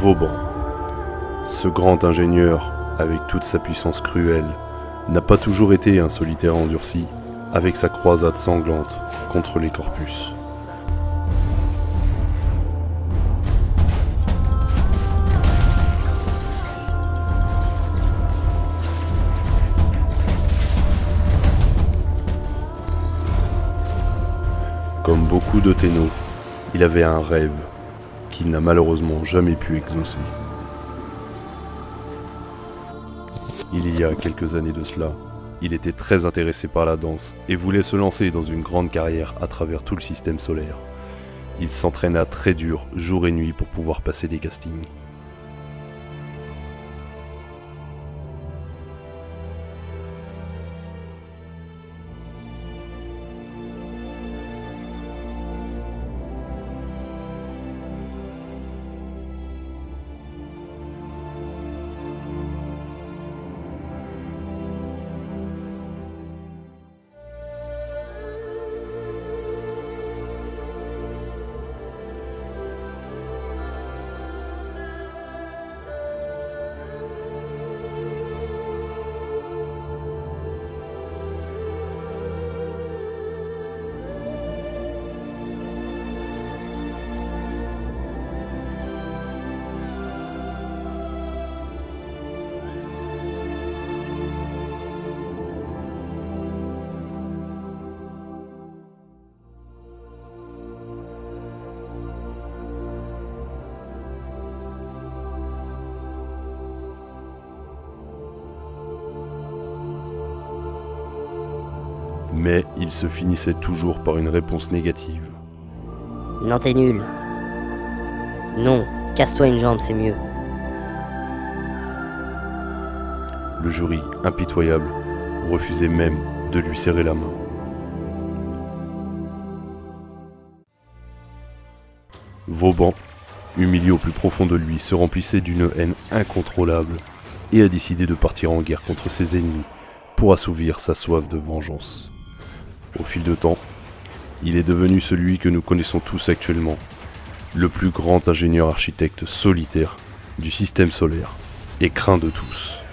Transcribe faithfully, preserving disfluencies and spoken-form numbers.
Vauban. Ce grand ingénieur, avec toute sa puissance cruelle, n'a pas toujours été un solitaire endurci, avec sa croisade sanglante contre les corpus. Comme beaucoup de Ténaux, il avait un rêve qu'il n'a malheureusement jamais pu exaucer. Il y a quelques années de cela, il était très intéressé par la danse et voulait se lancer dans une grande carrière à travers tout le système solaire. Il s'entraîna très dur, jour et nuit, pour pouvoir passer des castings. Mais il se finissait toujours par une réponse négative. Non, t'es nul. Non, casse-toi une jambe, c'est mieux. Le jury, impitoyable, refusait même de lui serrer la main. Vauban, humilié au plus profond de lui, se remplissait d'une haine incontrôlable et a décidé de partir en guerre contre ses ennemis pour assouvir sa soif de vengeance. Au fil de temps, il est devenu celui que nous connaissons tous actuellement, le plus grand ingénieur architecte solitaire du système solaire et craint de tous.